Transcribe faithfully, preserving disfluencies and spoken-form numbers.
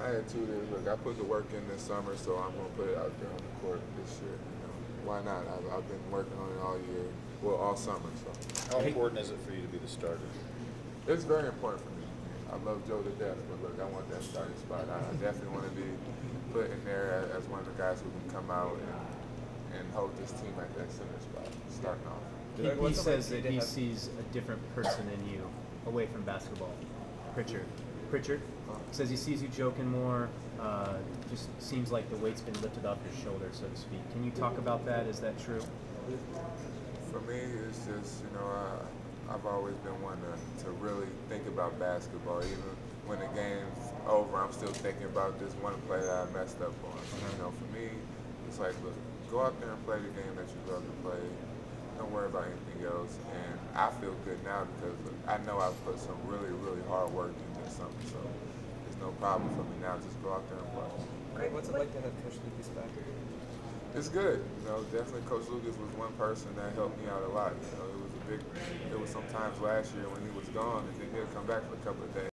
my attitude is, look, I put the work in this summer, so I'm going to put it out there on the court this year. You know, why not? I've, I've been working on it all year, well, all summer. So, how important is it for you to be the starter? It's very important for me. I love Joe to death, but look, I want that starting spot. I, I definitely want to be put in there as one of the guys who can come out and, and hold this team at that center spot, starting off. K P says that he sees a different person in you away from basketball. Pritchard. Pritchard says he sees you joking more. Uh, just seems like the weight's been lifted off your shoulder, so to speak. Can you talk about that? Is that true? For me, it's just, you know, I, I've always been one to, to really think about basketball. Even when the game's over, I'm still thinking about this one play that I messed up on. So, you know, for me, it's like, look, go out there and play the game that you love to play. Don't worry about anything else. And I feel good now because I know I've put some really, really hard work into this summer. So there's no problem for me now. Just go out there and play. Great. What's it like to have Coach Lucas back? It's good. You know, definitely Coach Lucas was one person that helped me out a lot. You know, it was a big, it was sometimes last year when he was gone and then he'll come back for a couple of days.